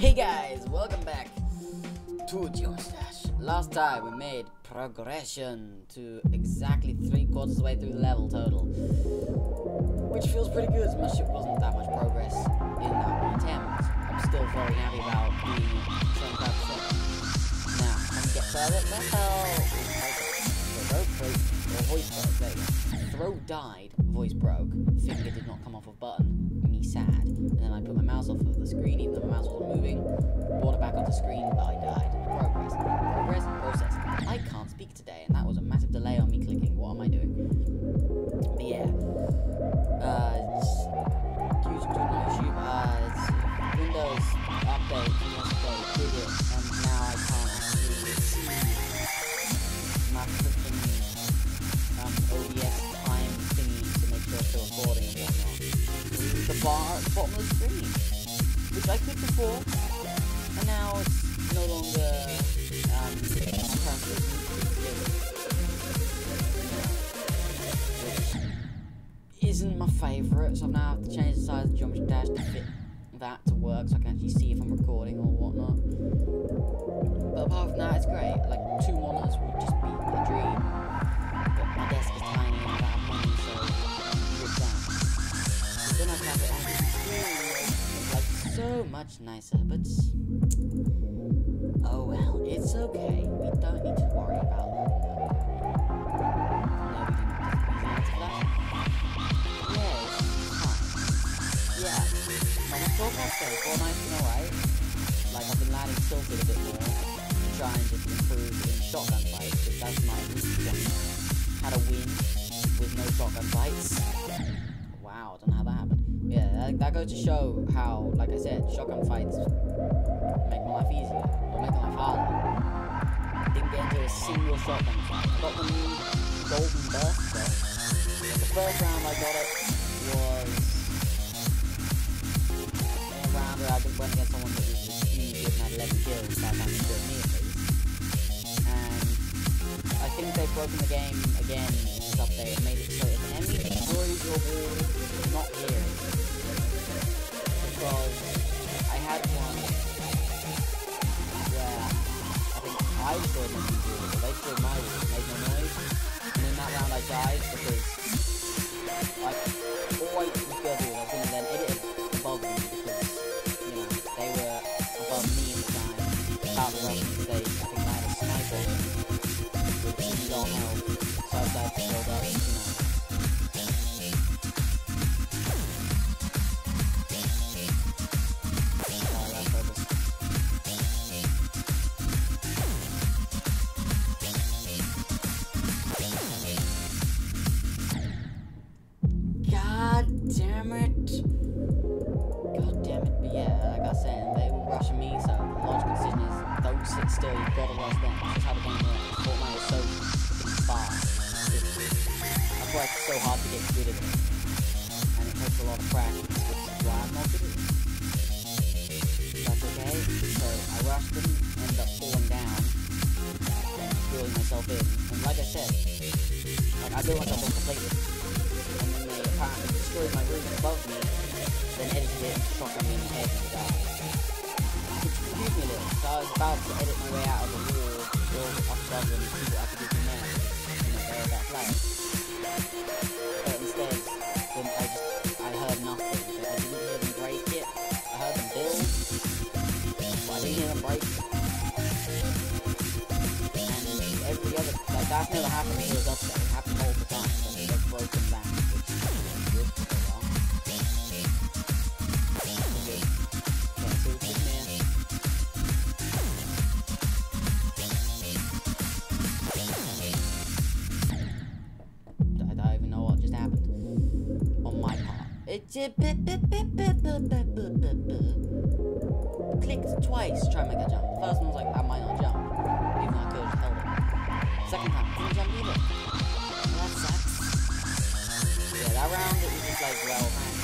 Hey guys, welcome back to Geostash. Last time we made progression to exactly 3/4 of the way through the level total, which feels pretty good as much it wasn't that much progress in that one attempt. I'm still very happy about the 75%. Now, when we get further, voice broke, there you go. Throw died, voice broke, finger did not come off of button, me sad. And then I put my mouse off of the screen, even though my mouse wasn't moving, brought it back off the screen, I died. Process. I can't speak today, and that was a massive delay on me clicking. What am I doing? But yeah. Windows update, did it, and now I can't actually see my freaking OBS time thingy to make sure it's still recording and whatnot. The bar at the bottom of the screen, which I could before, and now it's no longer which isn't my favourite, so I now have to change the size of the Geometry Dash to fit that to work, so I can actually see if I'm recording or whatnot. But apart from that, it's great. Like, 2 monitors would just be a dream. But my desk is tiny and I don't have money, so with that. But then I have it on the screen, it's like so much nicer, but oh well, it's okay. We don't need to worry about that. No, we didn't just easy answer for that. Yeah, it's fine. Yeah. My forecast so far nice and alright. Like, I've been landing tilted a bit more to try and just improve in shotgun fights, because that's my weak point. Had a win with no shotgun fights. Wow, I don't know how that happened. Yeah, that goes to show how, like I said, shotgun fights make my life easier, or make my life harder. I didn't get into a single shotgun fight. I got the new golden burst though. The first round I got it was in a round where I went against someone that was extremely good and had 11 kills, by the time they killed me at least. And I think they've broken the game again in this update and made it so if an enemy destroys your wall, you're not hearing. Because I had one where I think I destroyed my wall, but they destroyed my wall, made no noise. And in that round I died because like all I was going to do was I was going to then edit it above them because, you know, they were above me at the time. About the Russian mistake, I think I had a sniper with easy on health, so I decided to build up, you know. God damn it. But yeah, like I said, they were rushing me, so the logical decision is don't sit still, you've got to rush them. That's just how the game works. Fortnite is so freaking fast. That's why it's so hard to get good at it. And it takes a lot of practice, which is why I'm not good at it. That's okay. So I rushed them, ended up falling down, and drilling myself in. And like I said, like I built myself up completely. And then they apparently destroyed my room above me, then edited it and shot me in the head and died. Which confused me a little, so I was about to edit my way out of the wall, build up above them and see what I could do from there, because, you know, they're about flying. But instead, then I heard nothing. I didn't hear them break it, I heard them build, but I didn't hear them break it. And every other, like, that's never happened in this update, it happened multiple times, and they've broken back. Clicked twice to try and make that jump. The first one was like, I might not jump, even though I could have just held it. Second time, didn't jump either. Well, that sucks. Yeah, that round it was just like, well, thanks.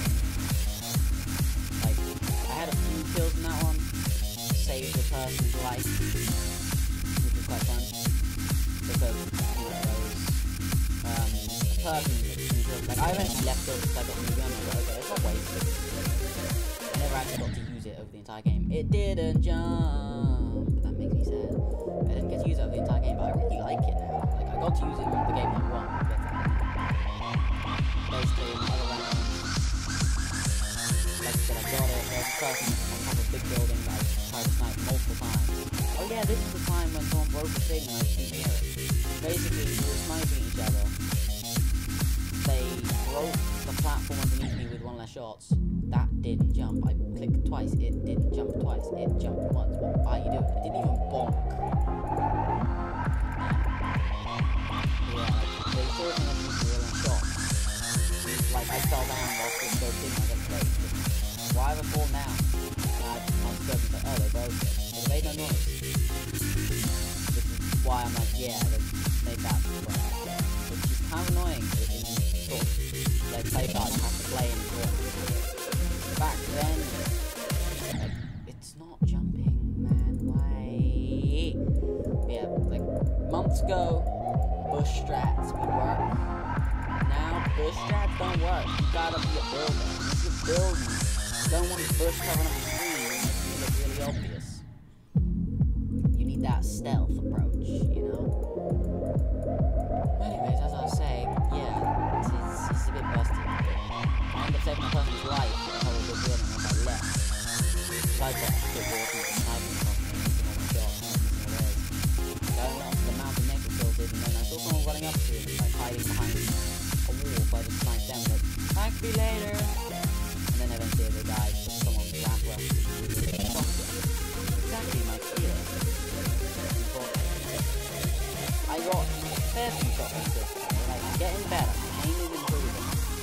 Like, I had a few kills in that one, saved the person's life, which was quite fun. Because, you know, there was a person that like, I eventually left it because I got the new gun, and I was like, okay, it's not wasted. I never actually got to use use it over the entire game. It didn't jump. That makes me sad. I didn't get to use it over the entire game, but I really like it now. Like, I got to use it in the game that I won. Basically, in the other round, like I said, I got it. There was a person on top of a big building that I tried to snipe multiple times. Oh yeah, this is the time when someone broke the thing and I didn't hear it. Basically, we were sniping each other. They broke the platform underneath me with one less shots. That didn't jump. I clicked twice. It didn't jump twice. It jumped once. What are you doing? It didn't even bonk. Yeah, like, they showed me underneath me with one shot. Like, I fell down whilst this goes in. I got great. Why have I fallen down? And I was like, oh, they broke it. They made no noise. Which is why I'm like, yeah, they made that break. Which is kind of annoying. Like PlayStation have to play in it. Back then, like, it's not jumping, man. Why? Yeah, like months ago, bush strats would work. Now bush strats don't work. You gotta be a builder. If you're building, you don't want the bush covering up the screen and making it look really obvious. You need that stealth approach, you know. Anyways, as I was saying, yeah. It's a bit busted. I ended up saving my person's life in a horrible building once I left. Because I got a bit bored with the sniping from me, missing all my shots, missing all theirs. So I went up to the mountain next to Tilted, and then I saw someone running up to him, like hiding behind a wall, so I just sniped them, like, thank me later! And then eventually they died, because someone ran west and really shocked them. Exactly my fear. I got a fair few shots like this, like, I'm getting better. Aim is improving.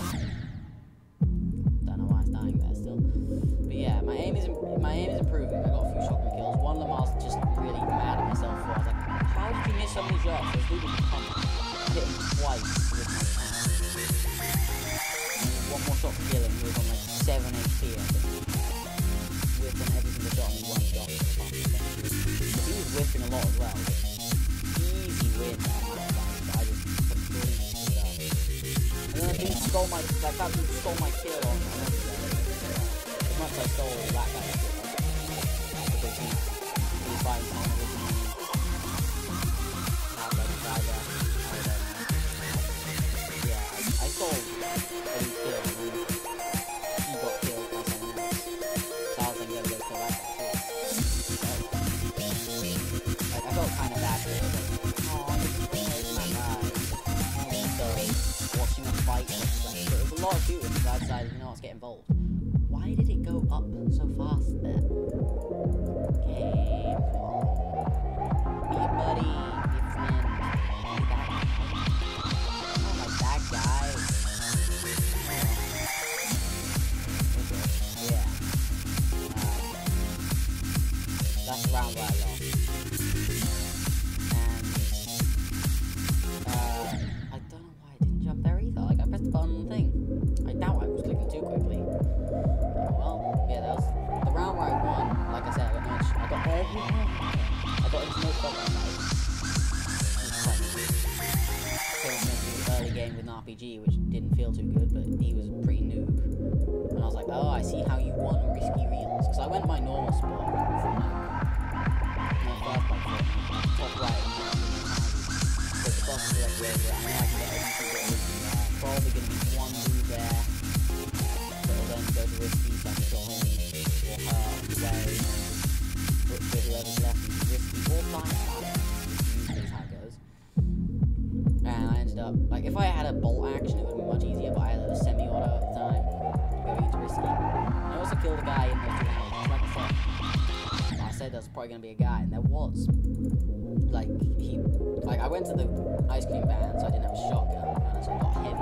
Don't know why it's dying there still. But yeah, my aim is improving. I got a few shotgun kills. One of them I was just really mad at myself for. I was like, how did you miss so many shots? This dude was pumped. I hit him twice with my tank. And one more shot to kill him. He was on like 7 HP, I think. Whipping every single shot on one shot. But he was whipping a lot as well. Like, easy win on that side. But I just completely screwed up. And then that dude stole my, like, that dude stole my kill on as much as I stole that guy's kill. Because he was fighting someone originally. Had like a guy there. Yeah, I stole Eddie's kill and then he got killed by someone else. So I was then gonna go kill that guy too. Like, I felt kind of bad for it. Watching a fight, like, there was a lot of shooting, so I decided, you know, let's get involved. Why did it go up so fast there? Game, come on. Be a buddy, be a friend, be that guy. Oh, like that guy. Oh. Yeah. That's the round where I lost. Press the button thing. I doubt I was clicking too quickly. Well, yeah, that was the round where I won. Like I said, I got into no shotgun fights. Killed him in the early game with an RPG, which didn't feel too good, but he was pretty noob. And I was like, oh, I see how you won risky reels. Because I went my normal spot from like my first like top right of the map with my houses. Because the boss is directly over it. I know I can get everything probably going to be one move there, so it'll then go to risky, so I can kill him or her on the way, and put whoever's left into risky or flying out, usually is how it goes. And I ended up, like, if I had a bolt action it would be much easier, but I had a semi-auto at the time, going into risky. I also killed a guy in those 2 houses, like I said there was probably going to be a guy, and there was. Like, I went to the ice cream van, so I didn't have a shotgun, and so I got heavy.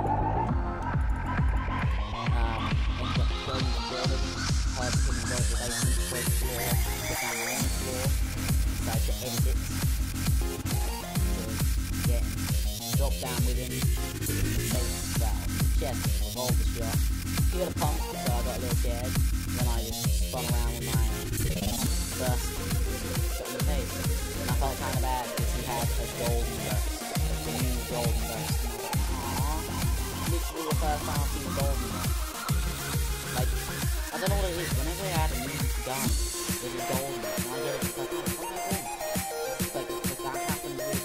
Ended up going to the building, heard him go to the basement, straight to the floor, put down my own floor, decided to end it. So, get him, drop down with him, hit him in the face, well, chest, revolver shot. He got a pump, so I got a little scared. Then I just spun around with my burst, shot in the face. And I felt kind of bad because he had a golden burst, a new golden burst. And I was like, aww, literally the first time I've seen a golden burst. Like, I don't know what it is, whenever I had a new gun. This is golden. And I get it, it's like, oh my god. Like, that happened with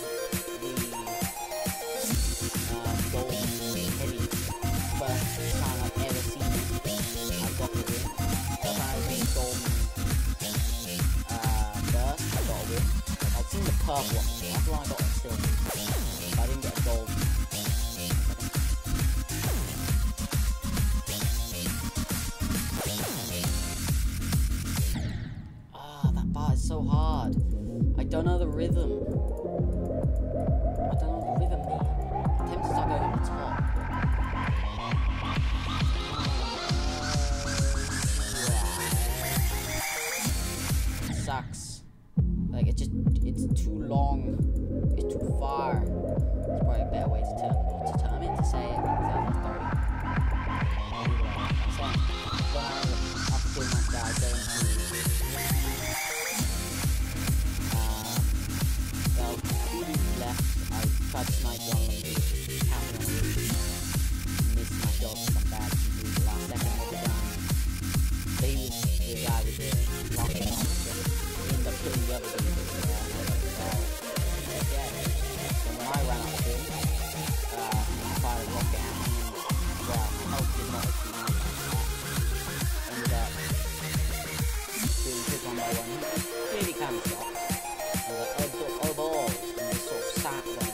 the golden heavy. First time I've ever seen it. I got the win. First time I've seen golden burst, I got a win. I'd seen the purple one. That's the one I got a silver. But I didn't get a gold. So hard. I don't know the rhythm. I don't know the rhythm there. I'm tempted to start going up the top. It sucks. Like it's too long. It's too far. It's probably a better way to term it, to say it. Because that was 30. Then after doing that guy, going to tried to snipe one of them, counting on it, missed my shot, some bad to the last second of the round. But he was the guy with the rocket launcher, he ended up killing the other dude there, and I was like, well, yeah. So when I ran up to him, I fired a rocket at him, and well, my health did not actually manage that. Ended up doing quick one by one, clearly kind of shocked. I was like, oh balls, and just sort of sat there.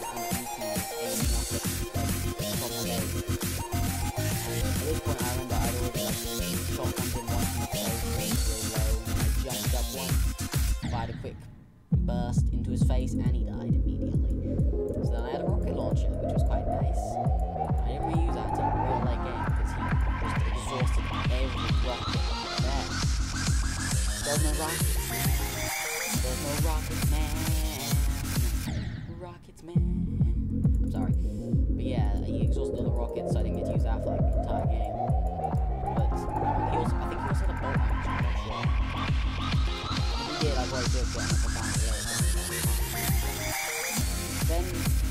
At this point I remember I'd already shotgunned him once in the face, real low, and I jumped up once, fired a quick burst into his face, and he died immediately. So then I had a rocket launcher, which was quite nice. I didn't really use that until real late game, because he just exhausted every rocket there. There's no rockets, man. There's no rockets, man. Rockets, man. I'm sorry. But yeah, he exhausted all the rockets, so I didn't get to use that for like the entire game. But I think he also had a bolt action, I'm not sure. If he did, I probably could have gotten up a down later. Then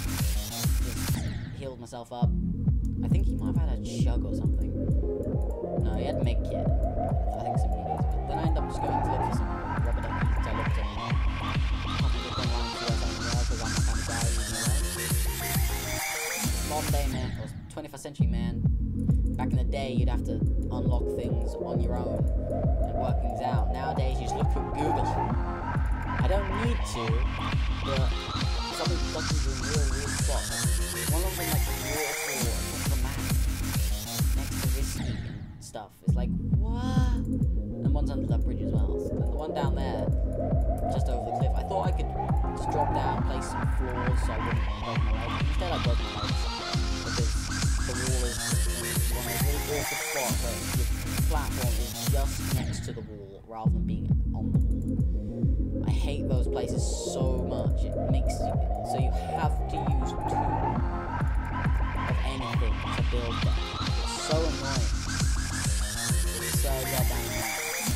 just healed myself up. I think he might have had a chug or something. No, he had med kit. I think some minis. But then I ended up just going to look for some rubber duckies, which I looked at. Probably looked online to see if something else, because I'm the kind of guy who's modern day man, or 21st century man. Back in the day, you'd have to unlock things on your own and work things out. Nowadays, you just look at Google. I don't need to, but some of the duckies are in real weird spots. One of them, like the waterfall on top of the map, next to Risky and stuff. It's like, what? And one's under that bridge as well. So, and the one down there, just over the cliff. I thought I could just drop down, place some floors so I wouldn't break my legs. Instead, I broke my legs. The wall is in one of those really awkward spots where your platform is just next to the wall rather than being on the wall. I hate those places so much. It makes you so you have to use two of anything to build them. It's so annoying. It's so goddamn annoying.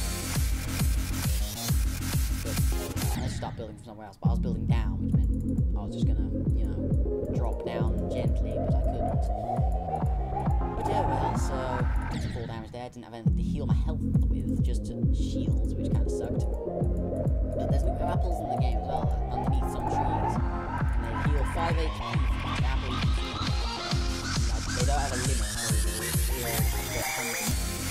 But I should start building from somewhere else. But I was building down, which meant I was just gonna, you know, drop down gently, but I couldn't. But yeah, well, so some full damage there. Didn't have anything to heal my health with, just shields, which kind of sucked. But there's no apples in the game as well, underneath some trees, and they heal 5 HP for each apple you can see. Like, they don't have a limit, so they heal up to 100.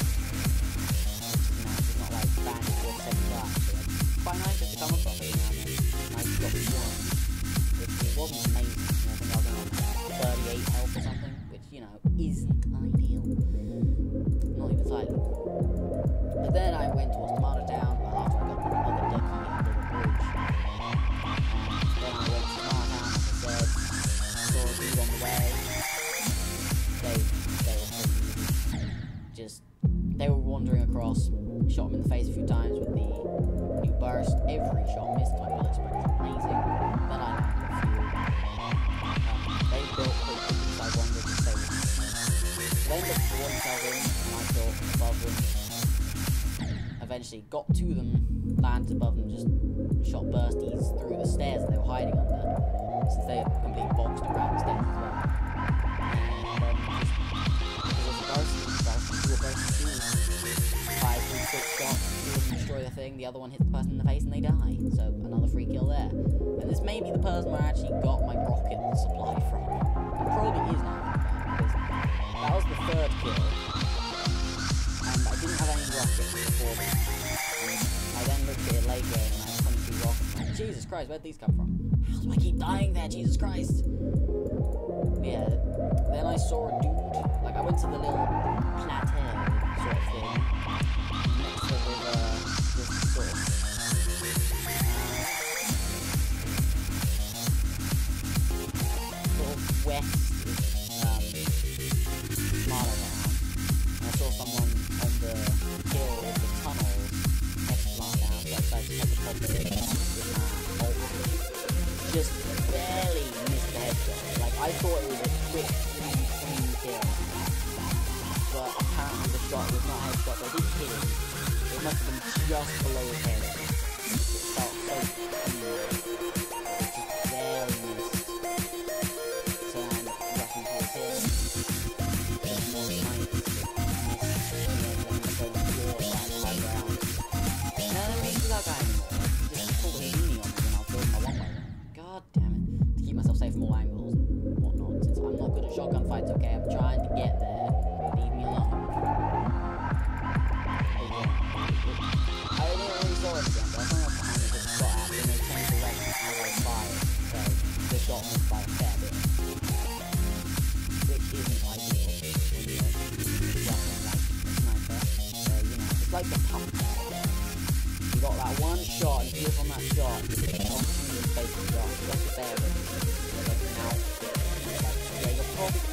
It's not like bad or second class, so like, quite nice to come across it now and then. Nice to drop one. It wasn't amazing, you know, I think I was on 38 health or something, which, you know, isn't ideal. Not even slightly. But then I went towards Tomato Town, well, after I got the other ducky under the bridge. And then I went to Tomato Town, as I said, saw a dude on the way. They were pretty easy. Just, they were wandering across, shot him in the face a few times with the new burst. Every shot missed, my bullet spread was amazing. Then I landed a few. They built pretty quickly, so I wondered if they would. They ended up throwing themselves in, and I built above them. Eventually got to them, landed above them, just shot bursties through the stairs that they were hiding under, since they had completely boxed around the stairs as well. And just because of the bursty, two bursty too, 5 3 quick shots, 2 of them destroy the a thing, the other one hits the person in the face and they die. So another free kill there. And this may be the person where I actually got my rocket supply from. It probably is now, because that was the third kill. And I didn't have any rockets before that. And I then looked at it later and I had 22 rockets. Like, Jesus Christ, where'd these come from? How do I keep dying there? Jesus Christ. Yeah, then I saw a dude. Like, I went to the little plateau sort of thing next to the this sort of west Marlow. And I saw someone on the hill with the tunnels next to Marlow, so I decided to take the top of it with my ult. Just barely missed the headshot. Like, I thought it was a quick, clean kill. But apparently the shot was not a headshot, but I did hit him. It must have been just below his head. It felt so clean. It just barely missed. So I ended up rushing towards him. Just more snipes. Missed. And then I ended up going to the floor, trying to high ground. And then I didn't see that guy anymore. He just pulled a Houdini on me when I was building my one-way. God damn it. To keep myself safe from all angles and whatnot, since I'm not good at shotgun fights, okay? I'm trying to get there. Leave me alone. I didn't really saw it again, but I think I was behind me with a shot after, and they changed direction as I fired, so the shot missed by a fair bit. Which isn't ideal when you're wrestling like a sniper. So, you know, it's like the pump. You got that one shot, and if you hit on that shot, you're constantly in space and shot. That's a fair bit. You're like an outfit. Like, yeah, you're probably...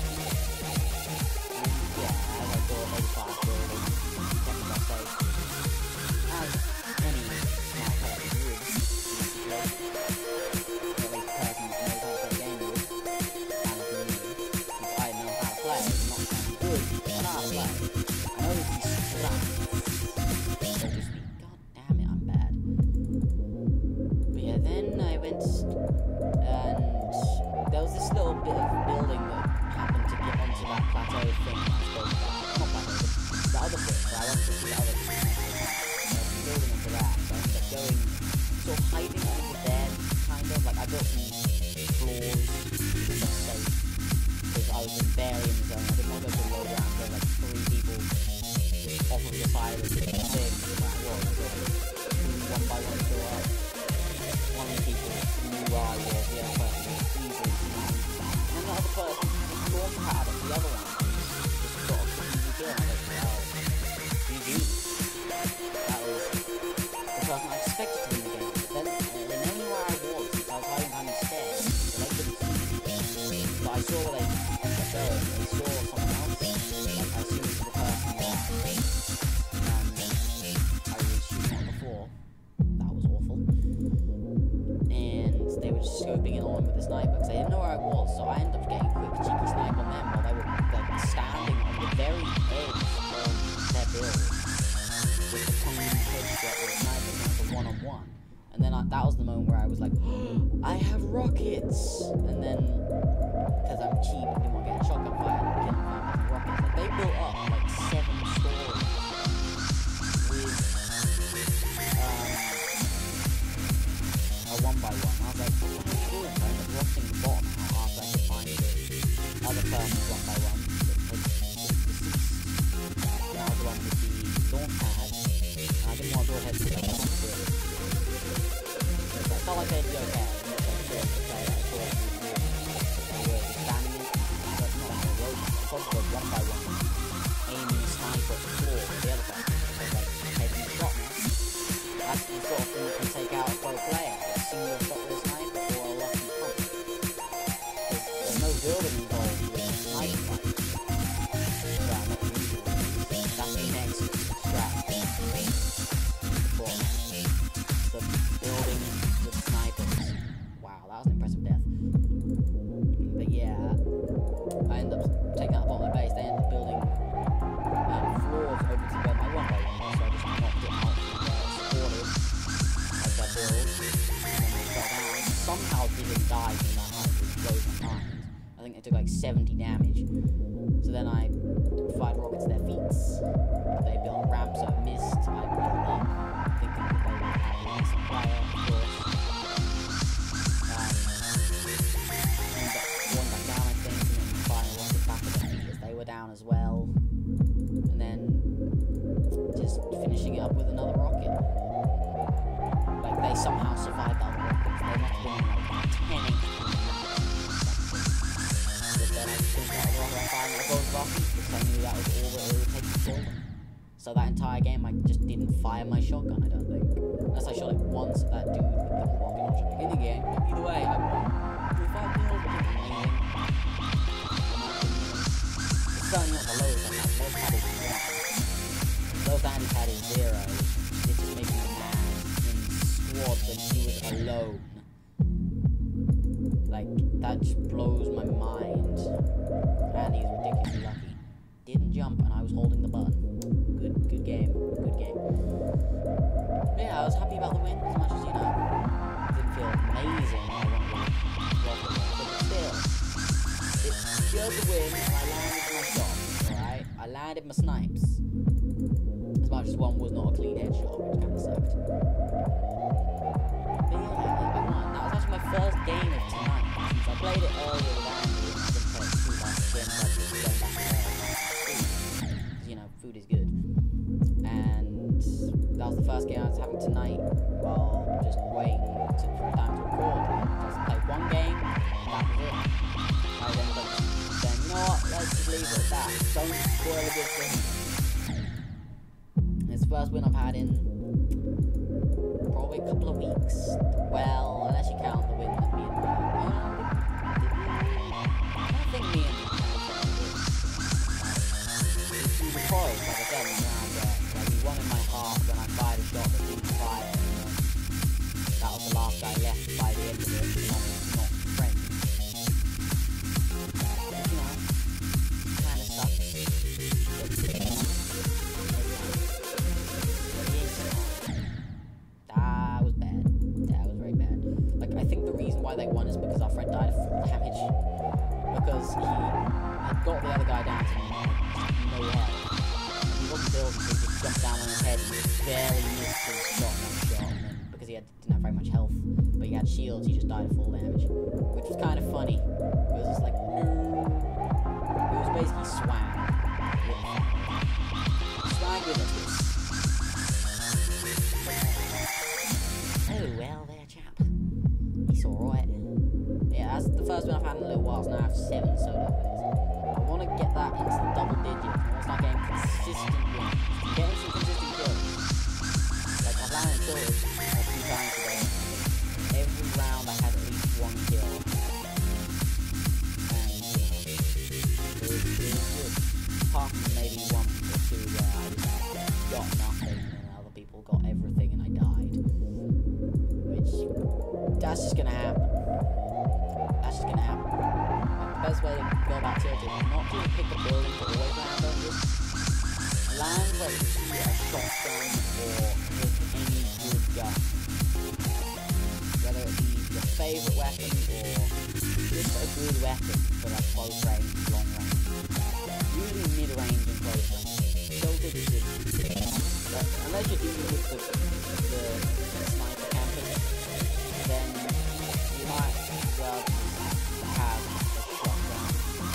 Scoping it on with the sniper because they didn't know where I was, so I ended up getting a quick cheeky snipe on them while they were like standing on the very edge of their build with the clean headshot with a sniper against a one-on-one. And then that was the moment where I was like, oh, I have rockets! And then, because I'm cheap, I didn't want to get a shotgun fire and kill them with rockets. Like, they built up like 7 stories with a 1x1. I was like, what are you doing? So I ended up rocking the bottom out after I could find the other person's 1x1 that had the other one with the launch pad, and I didn't want to go ahead and do it. So I felt like they'd be okay. I thought they were standing it, but not on the road. I thought it was 1x1 aiming a sniper at the floor with the other person. So I was like, taking the shot now. That's the sort of thing that can take out a pro player. Single shot with a sniper or a lucky punch. There's no building involved with a sniper fight. Yeah, not usually. That's the next strat. The building with snipers. Wow, that was an impressive death. But yeah, I ended up taking out the bottom of the base. They ended up building floors over to where my 1x1 was, so I just knocked it out supported as their build. Somehow didn't die from that height, which blows my mind. I think they took like 70 damage. So then I fired rockets to their feet. They built ramps, so it missed. I built up somehow survived that rockets. They must have been like 10 HP max. But then I just finished out the rocket by firing at both rockets because I knew that was all that it would take to kill them. So that entire game I just didn't fire my shotgun, I don't think. Unless I shot it once at that dude with the rocket launcher at the beginning of the game. But either way, I won. 5 kills, which is amazing. It's certainly not the lowest I have. Lowest pad is 1. Lowest Andy pad is 0. It's just making me mad in squad when he was alone. Like, that just blows my mind. Andy is ridiculously lucky. Didn't jump and I was holding the button. Good game. Good game. But yeah, I was happy about the win as much as, you know, didn't feel amazing. I wanted to rock it, but still, it secured the win and I landed my shots, alright? I landed my snipes. As much as one was not a clean headshot, which kind of sucked. But yeah, I won. That was actually my first game of tonight. Since I played it earlier with Andy and I didn't play it too much, then I just going back there and because, you know, food is good. And that was the first game I was having tonight while just waiting for a time to record. I just played one game, and that was it. I then you know what, let's just leave it at that. Don't spoil a good thing. It's the first win I've had in probably a couple of weeks. Well, unless you count the win that me and I don't think me and because, like I said, we won in my heart when I fired a shot that didn't fire. That was the last guy left by the end of it, not friends. But, you know, kind of sucks. That was bad. That was very bad. Like, I think the reason why they won is because our friend died of full damage. Because he had got the other guy down to no health. He wasn't built, so he just jumped down on his head and barely missed his shotgun shot. And then, because he didn't have very much health, but he had shields, he just died of full damage. Which was kind of funny. It was just like, no. It was basically swag. Swag with a twist. Oh, well, there, chap. He's alright. Yeah, that's the first one I've had in a little while, so now I have 7 solo wins. I want to get that into the double digits. I want to start getting consistent wins. Getting some consistent kills. Like, I've landed kills a few times today. Every round I had at least 1 kill. And, you know, it was good. Apart from maybe 1 or 2 where I just got nothing and other people got everything and I died. Which, that's just gonna happen. That's just gonna happen. Like, the best way to go about tilting is not to pick a building but always land on just land where you see a shotgun or just any good gun. Whether it be your favourite weapon or just a good weapon for like close range, long range. Usually mid range and close range. Tilted is just, but unless you're dealing with the sniper campers, then you might well have a shotgun.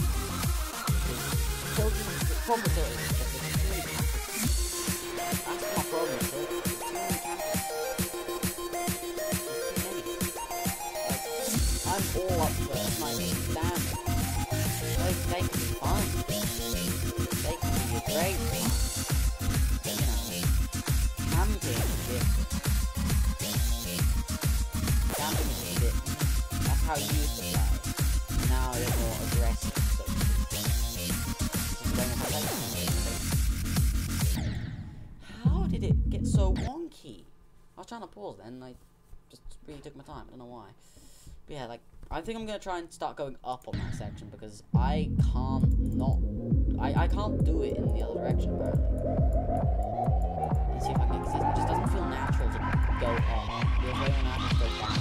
Tilted, the problem with it is that there's too many campers. That's my problem with it. There's too many campers. There's too many. Like, I'm all up for sniping damage. They can be fun. They can be a great fun. But, you know, camping is different. Camping is different. That's how you used to play. Now they're more aggressive, so to speak. How did it get so wonky? I was trying to pause then, and I just really took my time. I don't know why. But yeah, like, I think I'm gonna try and start going up on that section because I can't do it in the other direction apparently. Let's see if I can get consistent. It just doesn't feel natural to go up. It feels very unnatural to go down.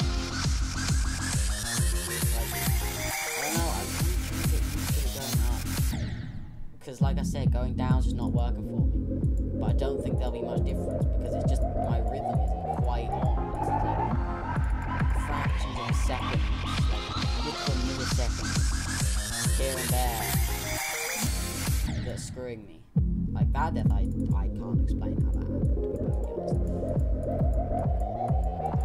Like, I don't know, I'm really trying to get used to it going up. Because like I said, going down is just not working for me. But I don't think there'll be much difference because it's just my rhythm isn't quite on. It's like fractions of a second, like literal milliseconds here and there that's screwing me. Like that death, I can't explain how that happened, to be perfectly honest.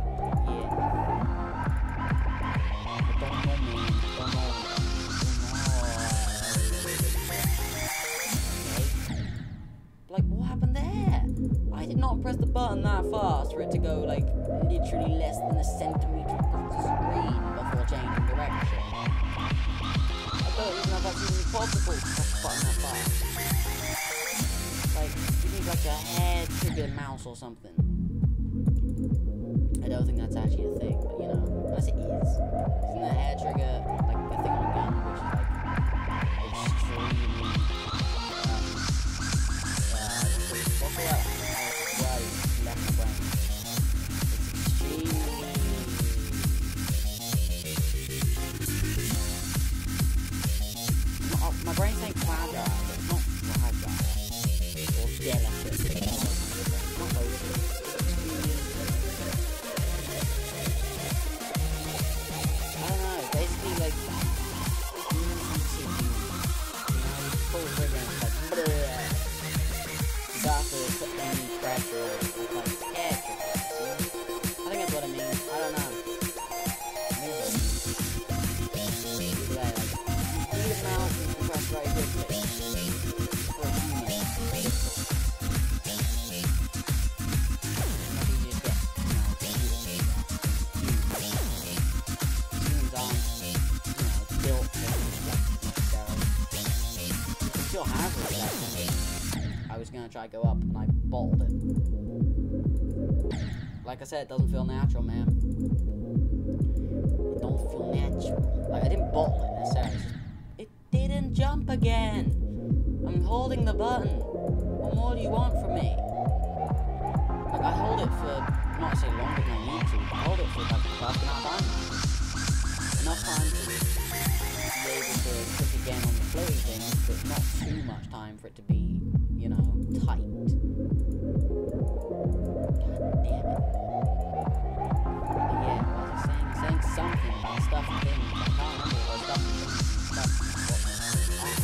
to go like literally less than a centimetre across the screen before changing direction. I don't even know if that's even possible to press the button that fast. Like, you need like a hair trigger mouse or something. I don't think that's actually a thing, but you know, unless it is. Isn't the hair trigger like a thing on a gun, which is like extremely what's the word? Left my brain. It's extremely my brain's saying fragile, but it's not fragile or delicate. It's not those things. I don't know, basically like pull the trigger and it's like bleh. You got to put any pressure or like scare trigger, see? I think that's what I mean. I don't know. I think that's what I mean. Either way, like, you need a mouse and you can press very quickly. For a few minutes. Not easy to get. Humans aren't, built for necessarily. You can still have it. I was gonna try to go up and I bottled it. Like I said, it doesn't feel natural, man. It don't feel natural. Like, I didn't bottle it necessarily. It didn't jump again. I'm holding the button. What more do you want from me? Like, I hold it for, not to say longer than I need to, I hold it for like a half an hour time. Enough time to be able to click again on the floating thing, but not too much time for it to be, you know, tight. God damn it. But yeah, what was I saying? Saying something about stuff and things. I can't remember what stuff and things and stuff.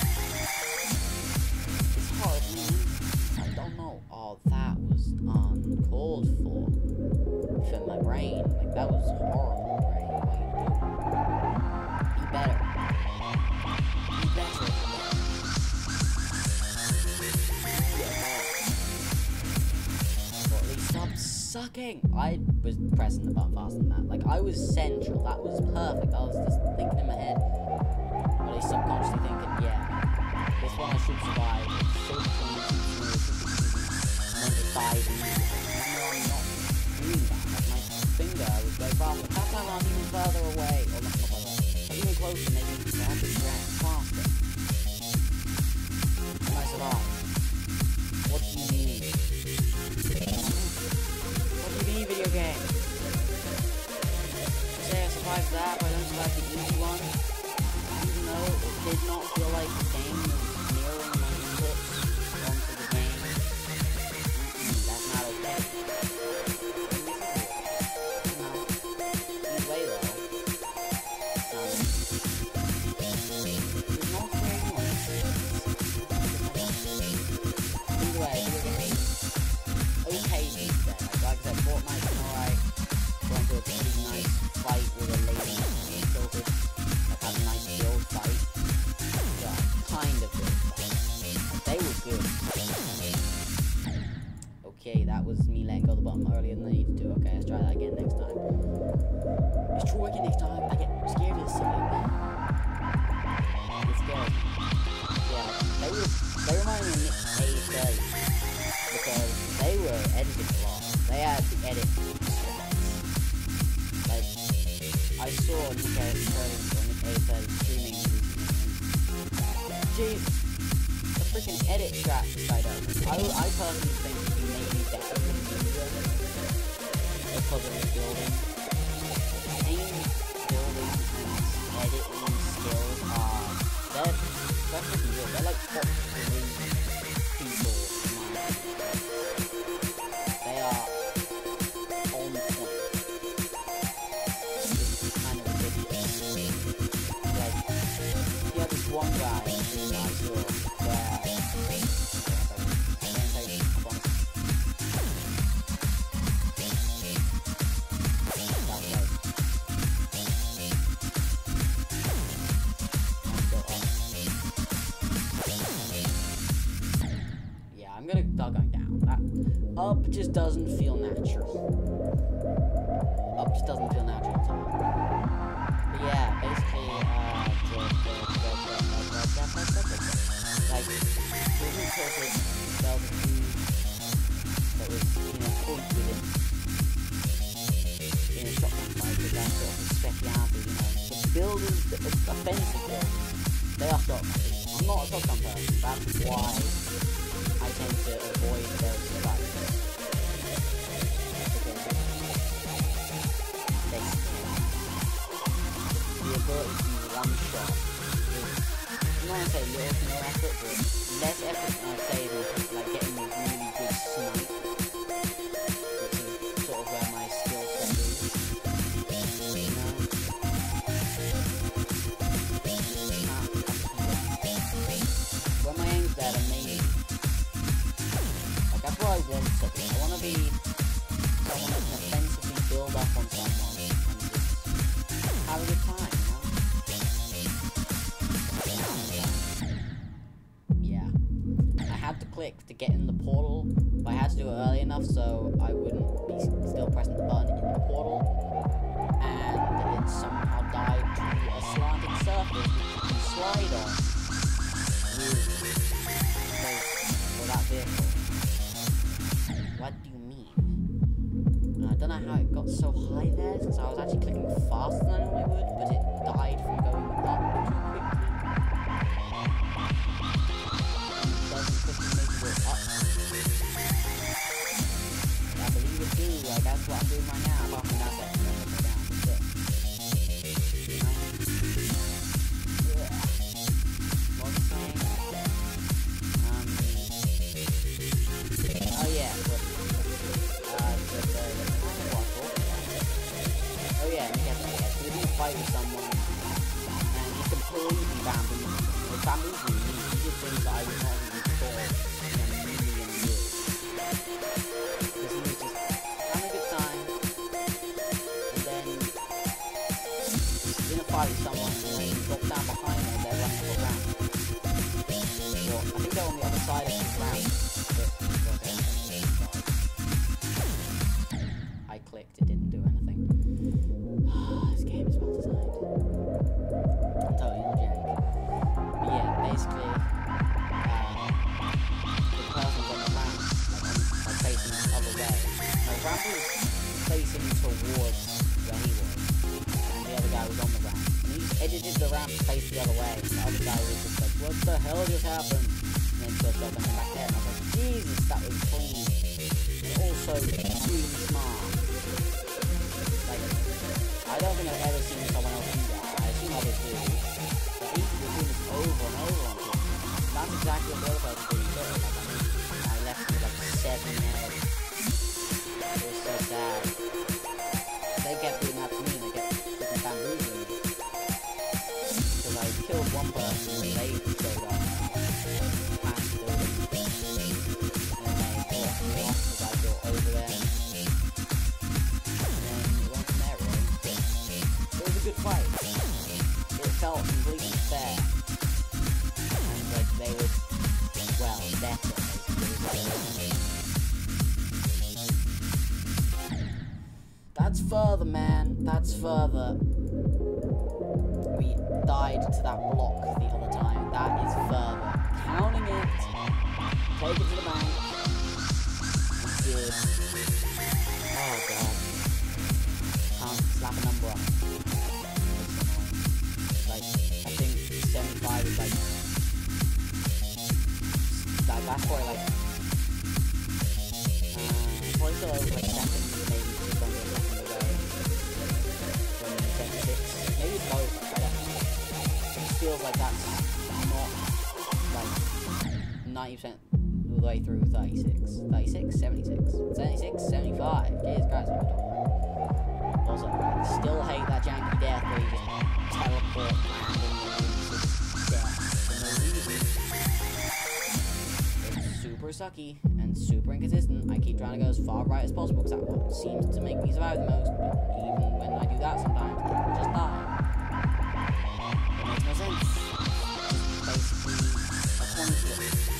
It's hard, man. I don't know. Oh, that was uncalled for my brain. Like, that was horrible, brain. What you do? Be better. Be better. Stop sucking. I was pressing the button faster than that. Like, I was central. That was perfect. I was just thinking in my head, or at least subconsciously thinking, yeah, this one I should survive. It's so clean, and then just dive immediately. Even though I'm not doing that. Like, my finger was very faster. That time I was even further away. Or not further. But even closer, maybe I had to react faster. And I survived. What do you mean? Video game. Say I survived that, but I don't survive the easy one. Even though it did not feel like the game was mirroring my inputs onto the game. That's not okay. Either way though. It's not very much. Either way, okay these days. Like I said, Fortnite's been alright. Gone through a pretty nice fight with a lady and killed her. I've had a nice build fight. Yeah, kind of build fight. They were good. Okay, that was me letting go of the button earlier than I needed to. Okay, let's try that again next time. Let's try again next time. I get scared of this silly thing. It scares me. Yeah, they remind me of Nick A30. Because they were editing a lot. They had to edit. Like, I saw Nick A30 streaming recently. Jesus, the freaking edit track this guy does. I personally think he may be better than Ninja because of his building. Aim, building, and editing skills are they're freaking good. They're like top 3 people. They are on point. It's kind of ridiculous. Like, you have this one guy who I saw where I'm gonna start going down. That up just doesn't feel natural. builders, offensive builders, they are shotgun. I'm not a shotgun person. That's why I tend to avoid those survivors. The ability to use one shot is, I'm not going to say little to no effort, but less effort than I'd say than like getting a really good snipe, which is sort of where my skill set is. You know? When my aim's there, amazing. Like, that's what I want to be. I want to be someone that can offensively build up on someone and just have a good time, you know? Yeah. I had to click to get in the portal, but I had to do it early enough so I wouldn't be still pressing the button in the portal, and it somehow died to a slanted surface which you can slide on for that vehicle. What do you mean? I don't know how it got so high there, since I was actually clicking faster than I normally would, but it died from going up too quickly. Doesn't quickly make it go up. I believe it do, like that's what I'm doing right now, apart from that section, then it goes down. But, yeah. What was I saying? Oh yeah, but, oh yeah, we have to fight with someone, and he's completely bamboozled. With bamboozling, he did things that I would not even thought in a million years. Because he was just having a good time, and then he's in a fight with someone, and then he drops down behind them, and they're running around. Well, I think they're on the other side of his round, but I clicked, it didn't do anything. This game is well designed. I'm totally legit. But yeah, basically, the person's on the ramp, like facing the other way. Now the ramp was facing towards where he was, and the other guy was on the ramp. And he just edited the ramp to face the other way, and the other guy was just like, what the hell just happened? And then just got them back there, and I was like, Jesus, that was clean. And also, extremely smart. Like, I don't think I've ever seen someone else do that. I assume others do. But he was doing this over and over on people. That's exactly what the other person did. Like, I left with like 7 health. It was so sad. They kept doing that to me, they kept freaking bamboozling me. Because I killed one person and they showed up. Panicked building. And then they blocked me off because I got over there. Good fight. It felt completely fair, and like they were, well, better basically. That's further, man. That's further. We died to that block the other time. That is further. Counting it. Take it to the bank. Good. Oh god. Can't slap a number up. Like, I think 75 is like that's probably like, probably still over like second, maybe just under a second away from 76. Maybe it's both, I don't know. It just feels like that's not like 90% all the way through 36. 36, 76, 76, 75. Jesus Christ, what are we doing? Also, I still hate that janky death where you just teleport randomly into death for no reason. It's super sucky and super inconsistent. I keep trying to go as far right as possible because that's what seems to make me survive the most, but even when I do that sometimes, I just die. It makes no sense. Basically, a coin flip.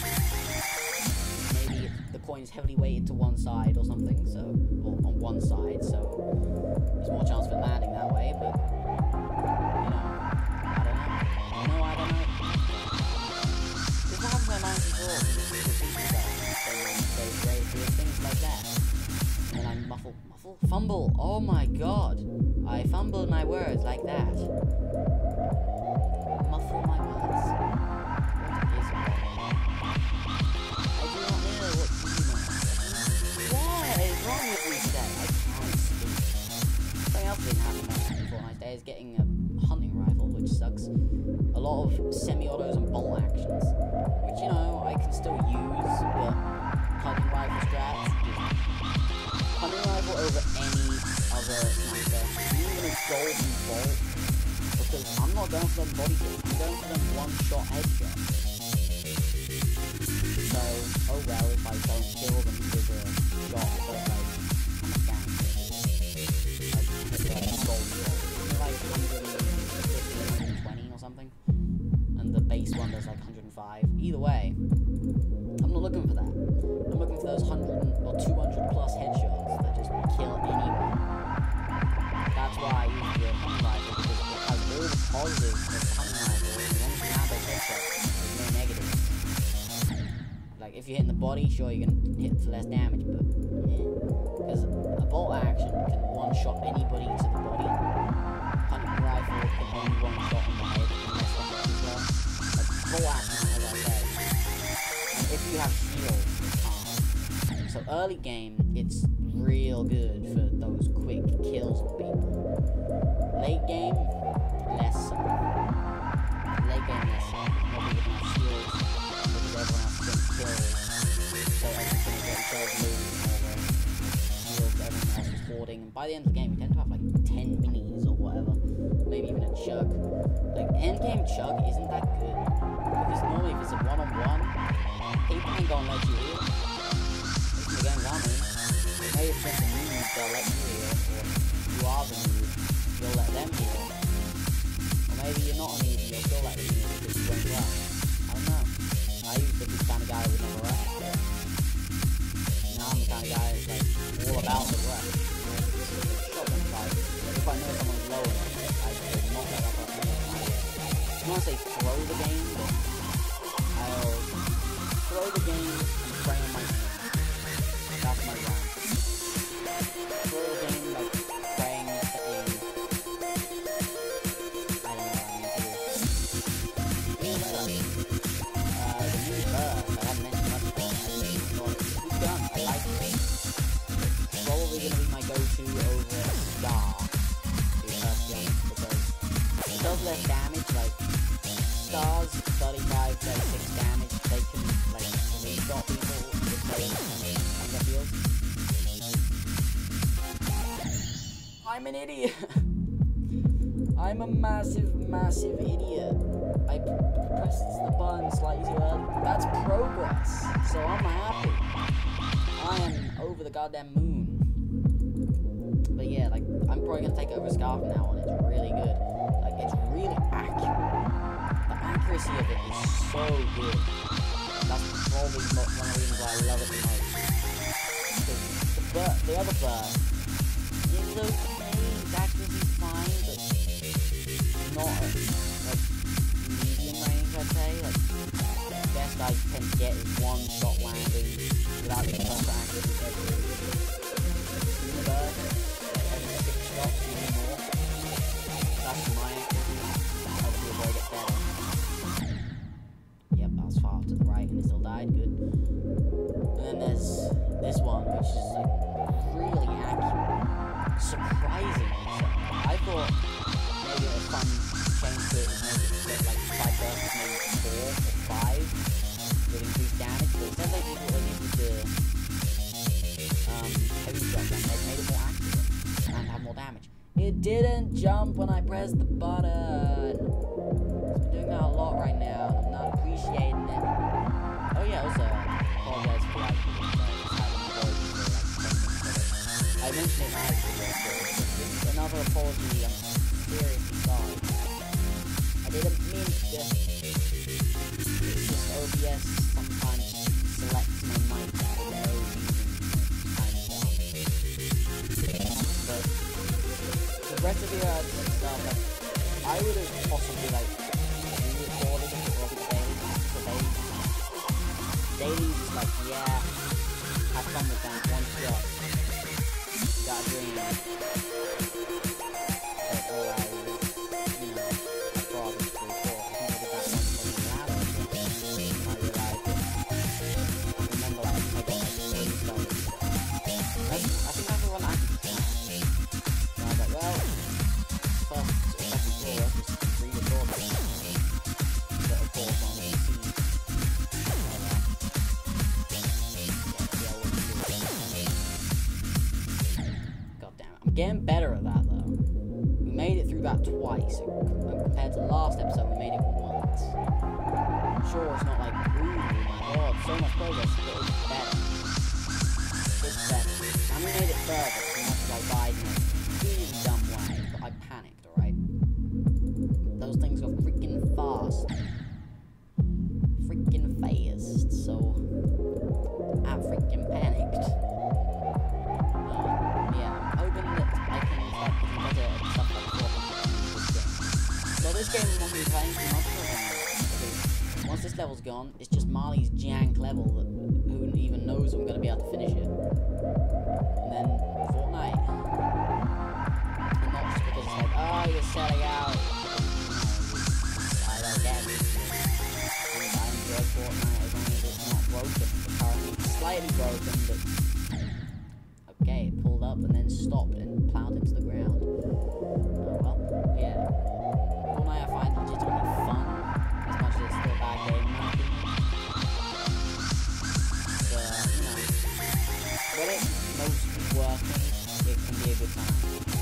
Maybe the coin is heavily weighted to one side or something, so, or on one side, so there's more chance for landing that way, but, you know, I don't know. I don't know. This happens when I'm control, and just repeat myself, and then go through things like that, and then I muffle Fumble. Oh my god. I fumbled my words like that. Muffle my words. What is it? I do not know what you mean. What is wrong with me today? I can't speak. Something else didn't happen in Fortnite today is getting a hunting rifle, which sucks. A lot of semi-autos and bolt actions, which, you know, I can still use, but hunting rifle strats, hunting rifle over any other sniper, even a golden bolt, because I'm not going for them body hits, I'm going for them one-shot headshots. So, oh well, if I don't kill them with a shot, but like, how much damage is it? Like, hit a golden bolt, like 150, 120 or something, and the base one does like 105. Either way, I'm not looking for that. I'm looking for those 100 or 200 plus headshots that just kill anyone. That's why I use the hunting rifle, because it has all the positives of the hunting rifle, and as long as you have those headshots, there's no negatives. Like, if you're hitting the body, sure, you can hit for less damage, but because a bolt action can one-shot anybody to the body. Hunting rifle can only one-shot on the head unless the head as well. Like, bolt action, as I said. And if you have shields, it's hard. So early game, it's real good for those quick kills on people. Late game, less so. Late game, less so. More people can have shields because everyone else can kills. So everyone's going to get each other's loot and all the shields everyone else is hoarding. And by the end of the game, you tend to have like 10 minis or whatever. Maybe even a chug. Like, end game chug isn't that good. Because normally if it's a one-on-one, people ain't gonna let you heal. At least in the games I'm in. Maybe if it's a noob, they'll let you heal. Or if you are the noob, you'll let them heal. Or maybe you're not a noob, you'll still let them heal because you won't rush. I don't know. I used to be the kind of guy who would never rush, but now I'm the kind of guy that's like all about the rush. Shotgun fight. If I know someone's low enough, I will not let up on anything. I don't want to say throw the game, but I'll throw the game and pray on my hand. That's my round. Throw the game like praying for aim. I don't know what I mean to do. The new burst, I haven't mentioned much about it. It's done. I like it. It's probably going to be my go-to over Scar, to be perfectly honest, because it does less damage. Like, Scars, 35, 36 damage, they can, like, re-shot people if they on the field. I'm an idiot. I'm a massive, massive idiot. I pressed the button slightly too early. That's progress, so I'm happy. I am over the goddamn moon. But yeah, like, I'm probably gonna take over Scar from now on. It's really good. Like, it's really accurate. The accuracy of it is so good. That's probably one of the reasons why I love it the most. Because the other burst is okay. Its accuracy's fine, but not at, like, medium range, I'd say. Like, the best I tend to get is one shot landing without the perfect accuracy every burst. Like, every 6 shots, maybe more. That's my accuracy. Hopefully it'll get better. Yep, that was far to the right and it still died. Good. And then there's this one, which is like really accurate. Surprisingly so. I thought maybe a fun change to it was maybe to get like 5 bursts, maybe 4 or 5 with increased damage, but instead they did what they did with the heavy shotgun. They made it more accurate and have more damage. It didn't jump when I pressed the button. It's been doing that a lot right now, and I'm not appreciating it. Oh yeah, also, apologize for that. I mentioned it in my video, so another apology. I'm seriously sorry. I didn't mean to. It's just OBS sometimes selects my mic for no reason. But the rest of the stuff, like, I would have possibly like re-recorded it for the dailies. Dailies is like, yeah, have fun with that one shot. got a dream that all I was, you know, I thought was pretty cool. I think I did that once when we were out and I realised it. I remember like I got like 30 stones. I think that's the one I actually found. And I was like, well, first or second floor, let's just re-record it. But of course on the PC. Getting better at that though. We made it through that twice, and compared to the last episode, we made it once. Sure, it's not like, ooh, my god, so much progress, but it's better. It's better. And we made it further, as much as I died in a really dumb way, but I panicked, alright? Those things go freaking fast. Freaking fast, so I freaking panicked. This game will not be playing too much for because once this level's gone, it's just Marley's jank level that who even knows I'm going to be able to finish it. And then Fortnite. And not just because it's like, oh, you're selling out. I don't get it. I enjoy Fortnite as long as it's not broken. Apparently it's slightly broken, but okay, it pulled up and then stopped and plowed into the ground. Oh well, yeah. Fortnite I find legitimately fun, as much as it's still a bad game in my opinion. But, you know, when it's mostly working, it can be a good time.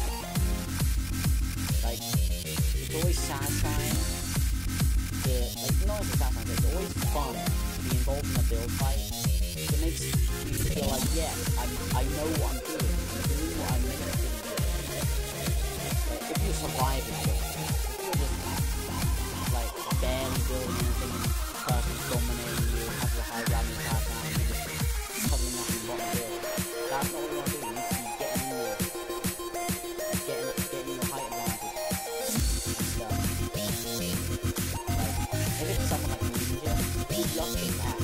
Like, it's always satisfying to, like, not only satisfying, but it's always fun to be involved in a build fight. It makes you feel like, yeah, I know what I'm doing. I'm doing what I'm meant to do. Like, if you're surviving, barely building anything, the person's dominating you, have your high ground in the background, and you're just probably nothing but build. That's not what you want to do. You need to be getting in your height advantage and stuff. Like, if it's someone like Ninja, good luck with that.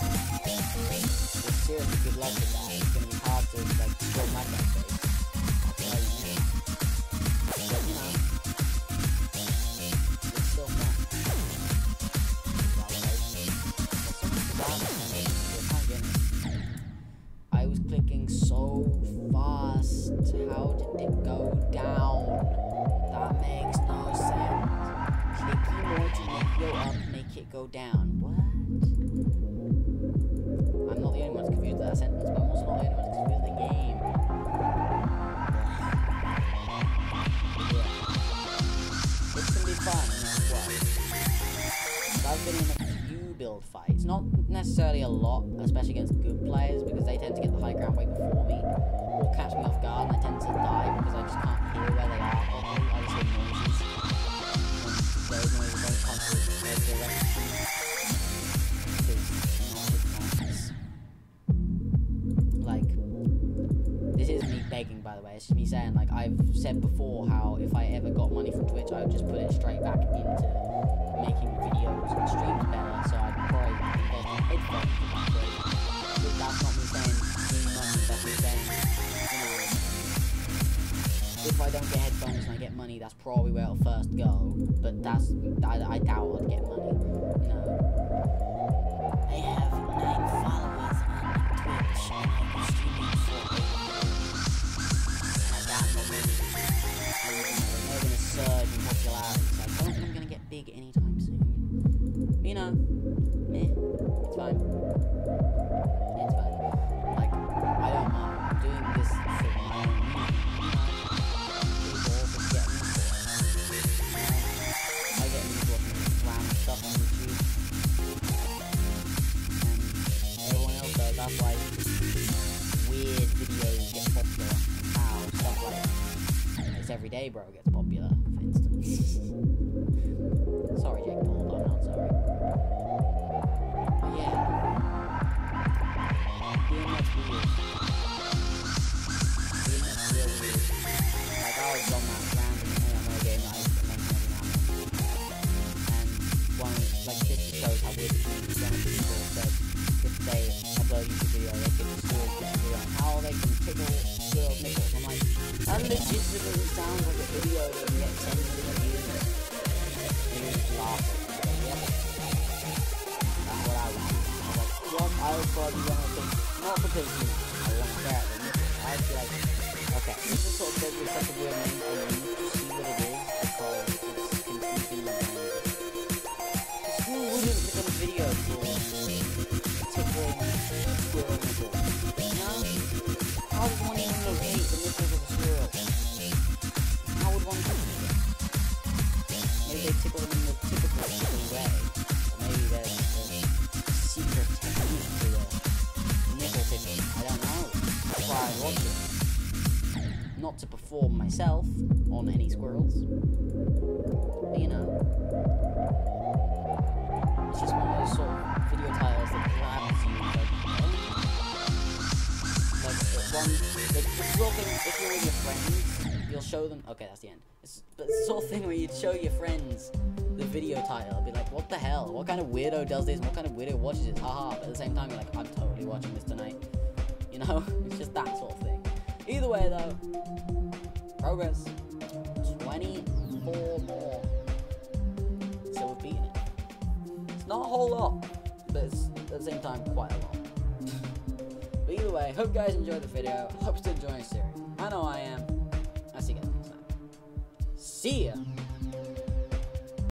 It's seriously good luck with that. It's going to be hard to, like, throw back that face. I'll tell you now. But, you know, it's still fun. I was clicking so fast. How did it go down? That makes no sense. Clicking more to make go up, make it go down. What? I'm not the only one that's confused with that sentence, but I'm also not the only one that's confused with the game. Yeah. It can be fun as well. I've been in a few build fights, not necessarily a lot, especially against good players, because they tend to get the high ground way before me, or catch me off guard, and I tend to die because I just can't hear where they are properly. I just hear noises, and those noises don't come to their direction, because not nice. Like, this is me begging, by the way, it's just me saying, like, I've said before how if I ever got money from Twitch, I would just put it straight back into making videos and streams better, so I'd probably invest in headphones and upgrade. But that's not me saying need money, that's me saying, you know, if I don't get headphones and I get money, that's probably where it'll first go, but that's, I doubt I'd get money, you know. I have 9 followers on Twitch, and I've been streaming for 8 years, and I got no money. And, you know, they're gonna surge in popularity, so I don't think I'm gonna get big anytime soon. But, you know, meh, it's fine. It's fine. Like, I don't mind. I'm doing this for my own reason. You know, people also get me for it. You know, I get me watching random stuff on YouTube. And everyone else does. That's why weird videos get popular. How stuff like It's Everyday Bro gets popular, for instance. Sorry, Jake Paul, I'm not sorry. But yeah. DMX weird. DMX real weird. Like, I was on that random AMO game that I used to mention every now and then. And one, like, this just shows how weird it is. One of the people said if they upload a YouTube video, they could just do a video on how they can tickle girls' nipples. I'm like, That legitimately sounds like a video that would get 10 million views. And you just laugh at it. Yep. That's what I would do. I would probably want to think, not because, you know, I want to stare at them. I'd be like, okay, this is sort of dead with such a weird name, and you need to see what it is because it's confusing my brain. Because who wouldn't click on a video for tickling squirrel nipple? You know? How does one even locate the nipples of a squirrel? How would one do it? Maybe they tickle them in the typical way. Or maybe there's a secret technique to the nipple tickling. I don't know. That's why I watch it. Not to perform myself on any squirrels. But you know. It's just one of those sort of video titles that grabs you like the sort of thing, if you're with your friends, you'll show them, okay, that's the end. But it's the sort of thing where you'd show your friends the video title, be like, what the hell? What kind of weirdo does this? What kind of weirdo watches it? Haha, but at the same time, you're like, I'm totally watching this tonight. You know? It's just that sort of thing. Either way, though, progress. 24 more. So we've beaten it. It's not a whole lot, but it's at the same time quite a lot. But either way, hope you guys enjoyed the video. Hope you're still enjoying the series. I know I am. I'll see you guys next time. See ya!